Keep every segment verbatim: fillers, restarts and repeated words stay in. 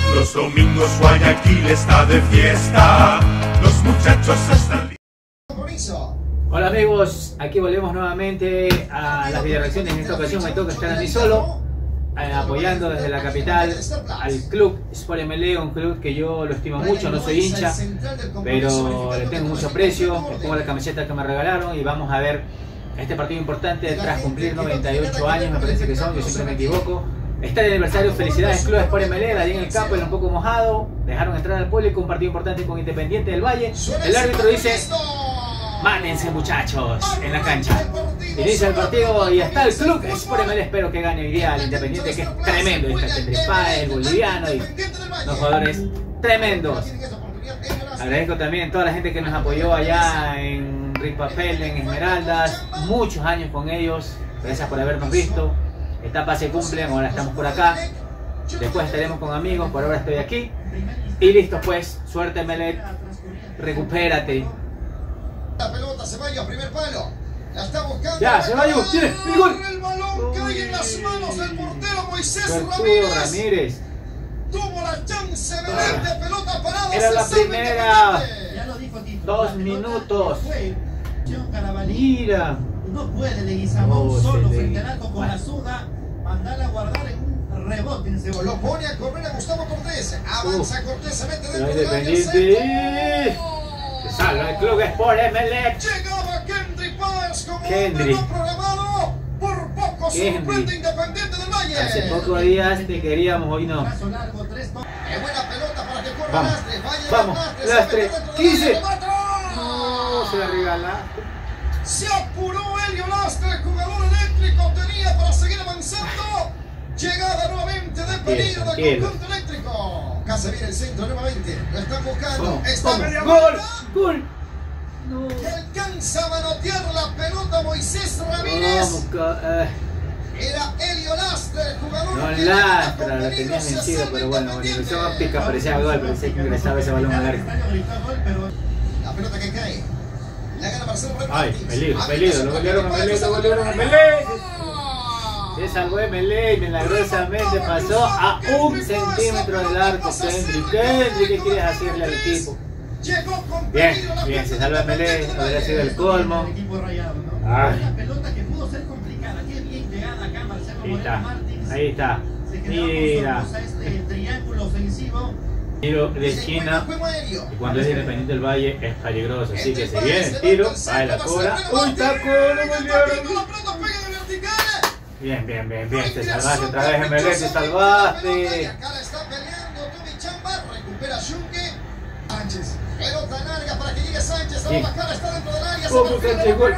Los domingos Guayaquil está de fiesta, los muchachos están... Hola amigos, aquí volvemos nuevamente a las videoreacciones. En esta ocasión me toca estar a mí solo, eh, apoyando desde la capital al club Sport M L E, un club que yo lo estimo mucho. No soy hincha, pero le tengo mucho aprecio. Me pongo la camiseta que me regalaron y vamos a ver este partido importante tras cumplir noventa y ocho años, me parece que son, yo siempre me equivoco. Está el aniversario, felicidades Club Sport M L E, allí en el campo, era un poco mojado, dejaron entrar al público, un partido importante con Independiente del Valle. El árbitro dice: mátense muchachos en la cancha. Inicia el partido y está el Club Sport M L E. Espero que gane hoy día al Independiente, que es tremendo. Está el Kendrick Páez, el boliviano y los jugadores tremendos. Agradezco también a toda la gente que nos apoyó allá en Rick Papel, en Esmeraldas. Muchos años con ellos. Gracias por habernos visto. Etapa se cumple, ahora estamos por acá. Después estaremos con amigos, por ahora estoy aquí. Y listo pues, suerte M L E. Recupérate. La pelota, Ceballos, primer palo. La está buscando. Ya, Ceballos, tiene el gol. El balón cae en las manos del portero Moisés Ramírez. Ramírez. Tuvo la chance de ver de pelota parada. Era la primera. Dos minutos. Mira. No puede Leguizamón Oh, solo sí, frente al arco con la zurda. Mandala a guardar en un rebote en ese Lo pone a correr a Gustavo Cortés. Avanza Cortés, se mete dentro del área. Independiente. Se salva el Club Sport M L E. Llegaba Kendrick Páez como Kendrick. no programado. Por poco sorprende Independiente del Valle. Hace pocos días te queríamos, hoy no. Qué buena pelota para que corra Vamos, Lastre. vamos, Lastre, quince. No, se la regalaste. Se apuró Helio Lastre, el jugador eléctrico tenía para seguir avanzando. Llegada nuevamente de peligro del conjunto eléctrico. Casi viene el centro nuevamente. Lo están buscando. Vamos, Está vamos. media Gol, vuelta. gol. No. Y alcanza a manotear la pelota Moisés Ramírez. Vamos, eh. Era Helio Lastre, el jugador. No, que Lastra, con la peligro tenía se vencido, acerca pero bueno, con Independiente. ilusión óptica parecía gol, parecía que ingresaba ese balón al arco. La pelota que cae. La gana Marcelo Brett Ay, Martins. peligro, peligro, lo golearon a M L E, lo golearon a M L E. Se salvó M L E y milagrosamente pasó a un centímetro del arco. Kendrick, Kendrick, ¿qué quieres hacerle al equipo? Bien, bien, se salva M L E, habría sido el colmo. Una pelota que pudo ser complicada. Qué bien llegada acá Marcelo Ahí está, Martins. ahí está. Mira. Este triángulo ofensivo. Tiro de esquina, y cuando es Independiente del Valle es peligroso, así que se viene el tiro, va la cobra, ¡uy, taco! ¡Lo golearon! Bien, bien, bien, bien, te salvaste otra vez M L E, te salvaste. Acá la está peleando Tommy Chamba, recupera Junque. Sánchez, pelota larga para que llegue Sánchez, a la bajada, está dentro del área. ¿Cómo Sánchez gol?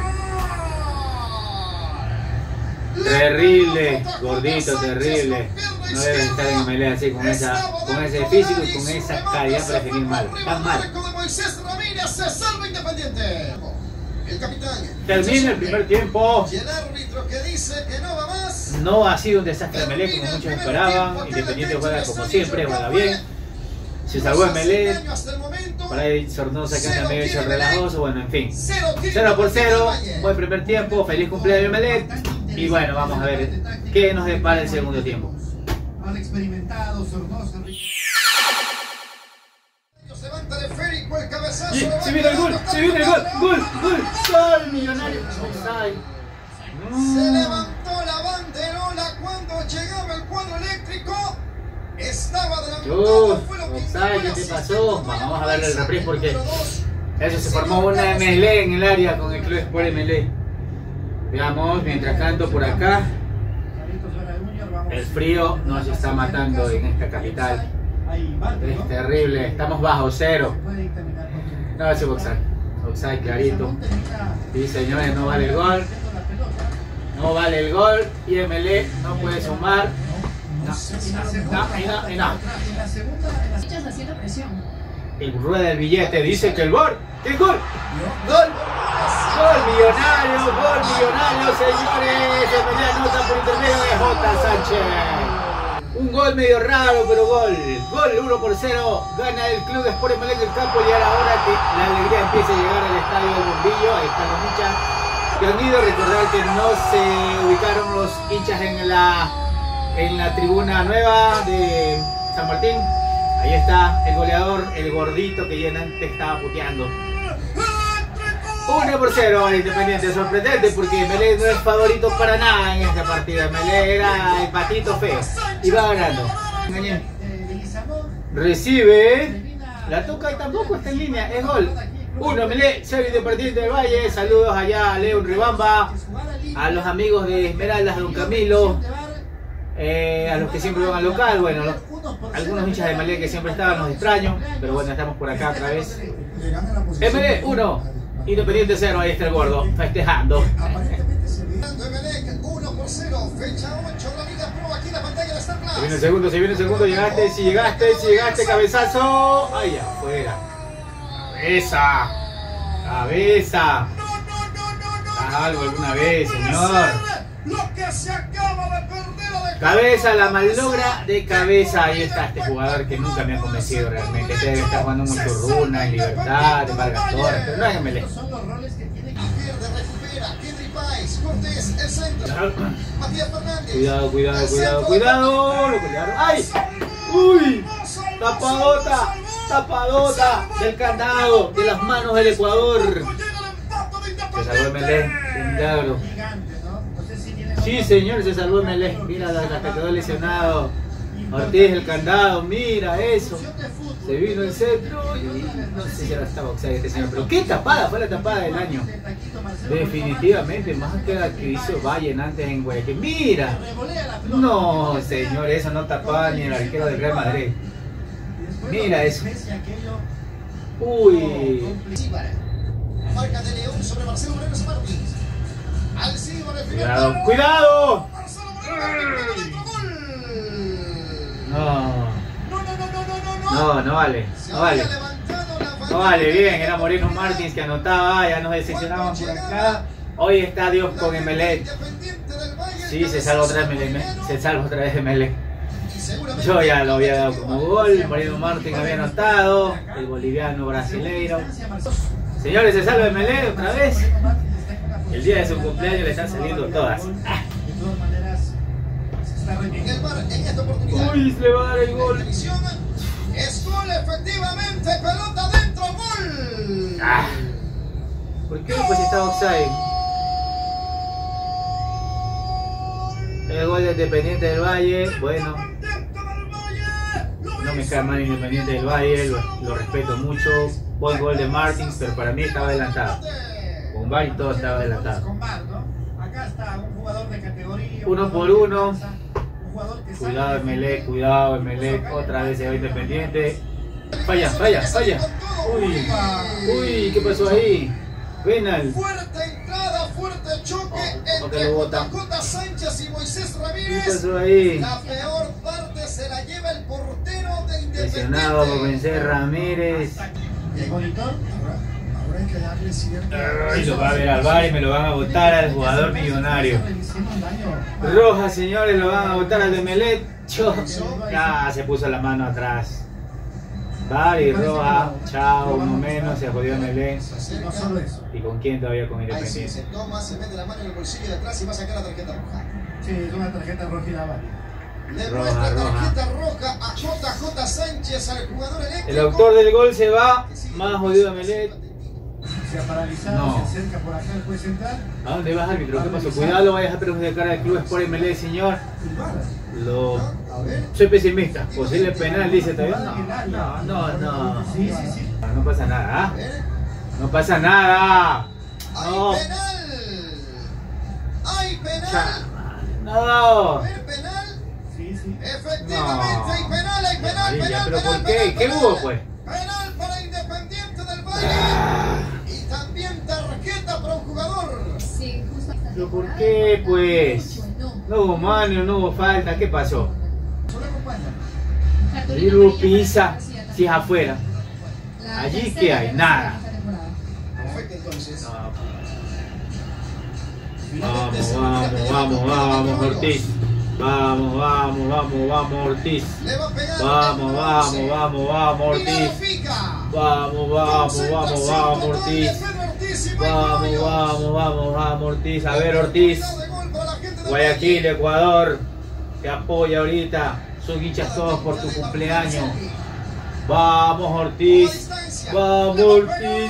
Terrible, gordito, terrible. No debe estar en M L E así, con, esa, con ese físico y con esa calidad para definir mal. Tan mal. Termina el primer tiempo. Y el árbitro que dice que no va más. No ha sido un desastre M L E como muchos esperaban. Independiente juega como siempre, juega bien. Se salvó M L E. Por ahí Sornosa que anda medio hecho relajoso. Bueno, en fin. cero por cero. Buen primer tiempo. Feliz cumpleaños M L E. Y bueno, vamos a ver qué nos depara el segundo tiempo. Han experimentado Sornosa. Se levanta el esférico, el cabezazo. Sí, se viene el gol, se viene el gol, gol, gol, gol, Millonario. Se levantó la banderola cuando llegaba el cuadro eléctrico. Estaba adelantado. Uf, offside, ¿qué te pasó? Vamos a darle el reprise porque eso se formó una M L E en el área con el Club Sport M L E. Veamos, mientras tanto por acá, el frío nos está matando en esta capital. Es terrible, estamos bajo cero. No, ese offside, offside clarito. Sí, señores, no vale el gol. No vale el gol y M L E no puede sumar. No, no, no, no, no. El rueda del billete dice que el gol, el gol, gol, gol millonario, gol millonario, señores. M L E anota por intermedio de J. Sánchez. Un gol medio raro, pero gol. Gol uno por cero. Gana el Club Sport M L E del campo y ahora hora que la alegría empiece a llegar al estadio del Bombillo. Ahí están los hinchas que han ido. Recordar que no se ubicaron los hinchas en la, en la tribuna nueva de San Martín. está el goleador, el gordito que ya antes estaba puteando. uno por cero al Independiente, sorprendente porque Melé no es favorito para nada en esta partida. Melé era el patito feo y va ganando. Recibe, la toca y tampoco está en línea, es gol. uno Melé, cero Independiente del Valle. Saludos allá a León Ribamba, a los amigos de Esmeraldas, Don Camilo, eh, a los que siempre van al local. Bueno, los, algunos hinchas de Melé que siempre estaban, los extraño, pero bueno, estamos por acá otra vez. Melé uno, Independiente cero, ahí está el gordo, festejando. Se viene el segundo, se viene el segundo, llegaste, si llegaste, si llegaste, cabezazo. Ay, afuera. Cabeza. Cabeza. ¿Haz algo alguna vez, señor? Cabeza, la malogra de cabeza. Ahí está este jugador que nunca me ha convencido realmente. Este debe estar jugando mucho Runa, en Libertad, de Vargas Torres, pero no en Melé. Cuidado, cuidado, cuidado, cuidado. Lo cuidaron. ¡Ay! ¡Uy! Tapadota, tapadota del candado de las manos del Ecuador. Se salvó el Melé. Milagro. Sí, señor, se salvó el Melé. Mira, hasta quedó lesionado. Ortiz el candado, mira eso. Se vino el centro y no sé si ahora está boxeado este señor. Pero qué tapada, fue la tapada del año. Definitivamente, más que la que hizo Valle antes en Guayaquil. Mira. No, señor, eso no tapaba ni el arquero del Real Madrid. Mira eso. Uy. Marca de León sobre Marcelo Moreno Martins. Cuidado, cuidado. No. No, no vale. No vale. No vale, bien. Era Moreno Martins que anotaba. Ya nos decepcionaban por acá. Hoy está Dios con Emelec. Sí, se salva otra vez Melé. Se salva otra vez Emelec. Yo ya lo había dado como gol. Moreno Martins había anotado. El boliviano brasileiro. Señores, se salva Emelec otra vez. El día de su cumpleaños le están saliendo todas. Ah. Uy, le va a dar el gol. Es gol, efectivamente, pelota dentro, gol. Ah. ¿Por qué pues está offside? El gol de Independiente del Valle, bueno. No me cae mal Independiente del Valle, lo, lo respeto mucho. Buen gol de Martins, pero para mí estaba adelantado. Con V A R y todo estaba adelantado. Uno por uno. Cuidado Emelec, cuidado Emelec. Otra vez se va Independiente. Falla, falla, falla. Uy, uy, ¿qué pasó ahí? Penal. Fuerte entrada, fuerte choque oh, entre J J Sánchez y Moisés Ramírez. ¿Qué pasó ahí? La peor parte se la lleva el portero de Independiente. Presionado por Moisés Ramírez. El monitor. Ahora hay que darle cierto. Ay, lo va a ver al V A R y me lo van a botar al jugador millonario. Roja, señores, lo van a botar al de Melec. Ya se puso la mano atrás. V A R y roja. Chao, uno menos, se jodió Melec. No solo eso. ¿Y con quién todavía? Con Ahí sí, Independiente. se toma, se mete la mano en el bolsillo de atrás y va a sacar la tarjeta roja. Sí, es una tarjeta roja y la vale. Le Roja, muestra roja. tarjeta roja a J J Sánchez, al jugador eléctrico. El autor del gol se va. Más jodido a Melec. Se ha paralizado, No. se acerca por acá el juez central. ¿A dónde vas, árbitro? ¿Qué pasó? Cuidado, lo vayas a perjudicar al club Sport Melec, señor. Lo... A ver. Soy pesimista. Posible penal, dice todavía. No, no, no, no. Sí, sí, sí. No pasa nada, A ¿ah? ver. No pasa nada. ¡Hay No. penal! ¡Hay penal! Cha- No. A ver, penal. Sí, sí. Efectivamente, No. hay penal, hay penal, Amarilla, penal, ¿pero penal, por qué? penal, ¿Qué penal. hubo, pues? Penal para Independiente del Valle. Ah. Y también tarjeta para un jugador. Sí, justo esta ¿Pero por temporada. qué, pues? No hubo mano, no hubo falta. ¿Qué pasó? Solo acompaña. Cartulina Diru amarilla pisa para García si es también. afuera. La Allí tercera que hay de nada. esta temporada. Perfecto, entonces. Vamos, vamos, vamos, vamos, Ortiz. Vamos, vamos, vamos, vamos, Ortiz. Le va a pegar. Vamos, vamos, vamos, vamos, Ortiz. Vamos, vamos, vamos, vamos, Ortiz. Vamos, vamos, vamos, vamos, Ortiz. A ver, Ortiz. Guayaquil, Ecuador. Te apoya ahorita. Son hinchas todos por tu cumpleaños. Vamos Ortiz. Vamos Ortiz.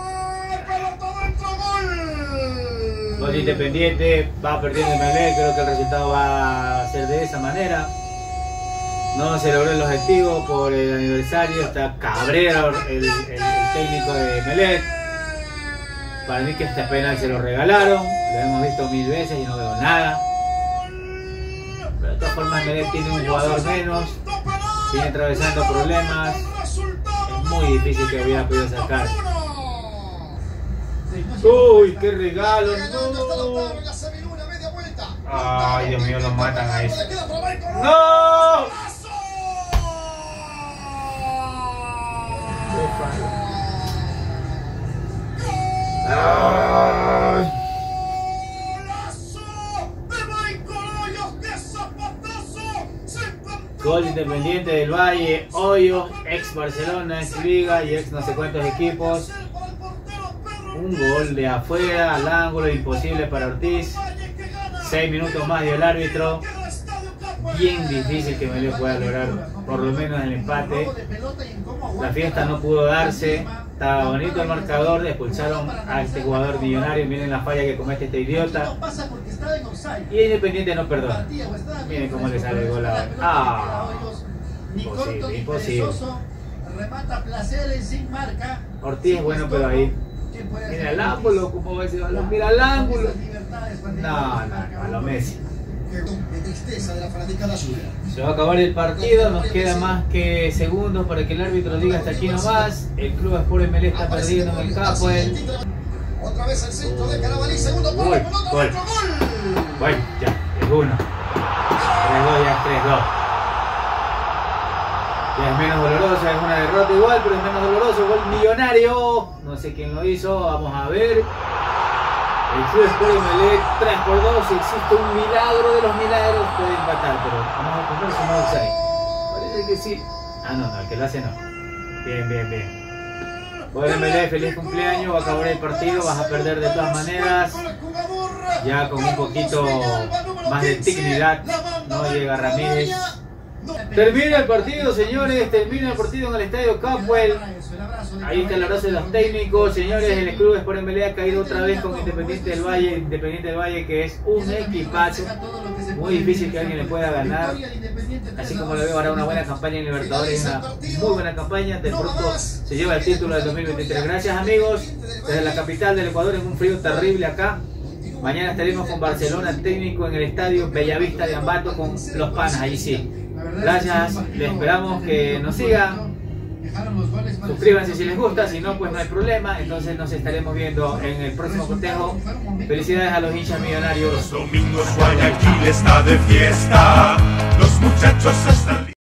Gol Independiente, va perdiendo el Melé, creo que el resultado va a ser de esa manera. No se logró el objetivo por el aniversario, está Cabrera, el, el, el técnico de Melé. Para mí que este penal se lo regalaron, lo hemos visto mil veces y no veo nada. Pero de todas formas Melé tiene un jugador menos, viene atravesando problemas, es muy difícil que hubiera podido sacar. Uy, qué regalo, no. Ay, Dios mío, lo matan a eso. ¡No! Ay. Gol Independiente del Valle, Hoyos, ex Barcelona, ex Liga y ex no sé cuántos equipos. Un gol de afuera al ángulo, imposible para Ortiz. Seis minutos más dio el árbitro. Bien difícil que Melé pueda lograr por lo menos el empate. La fiesta no pudo darse. Estaba bonito el marcador. Expulsaron a este jugador millonario. Miren la falla que comete este idiota. Y Independiente no perdona. Miren cómo le sale el gol ahora. Ah, imposible, imposible. Ortiz es bueno, pero ahí. Mira el ángulo, ¿cómo va ese balón? Mira el ángulo. No, no, a lo Messi. Se va a acabar el partido, nos queda más que segundos para que el árbitro diga hasta aquí nomás. El Club Sport Melé está perdiendo en el campo. Otra vez el centro de Carabalí, segundo por la pelota, gol. otro gol. Bueno, ya, es uno. tres dos, ya es tres dos. Ya es menos doloroso, es una derrota igual, pero es menos doloroso. Gol millonario. No sé quién lo hizo, vamos a ver. El Club Sport Melé tres por dos. Si existe un milagro de los milagros, puede empatar, pero vamos a poner su no offside. Parece que sí. Ah, no, no, el que lo hace no. Bien, bien, bien. Gol de Melé, feliz cumpleaños. Va a acabar el partido, vas a perder de todas maneras. Ya con un poquito más de dignidad. No llega Ramírez. Termina el partido, señores, termina el partido en el estadio Capwell. Ahí está el abrazo de los técnicos, señores. El Club Sport Melé ha caído otra vez con Independiente del Valle. Independiente del Valle, que es un equipazo. Muy difícil que alguien le pueda ganar. Así como lo veo, hará una buena campaña en Libertadores, una muy buena campaña. De pronto se lleva el título del dos mil veintitrés. Gracias, amigos, desde la capital del Ecuador, en un frío terrible acá. Mañana estaremos con Barcelona, técnico en el estadio Bellavista de Ambato con los panas, ahí sí. Gracias, les esperamos que nos sigan. Suscríbanse si les gusta, si no pues no hay problema. Entonces nos estaremos viendo en el próximo cotejo. Felicidades a los hinchas millonarios. Los domingos Guayaquil está de fiesta. Los muchachos están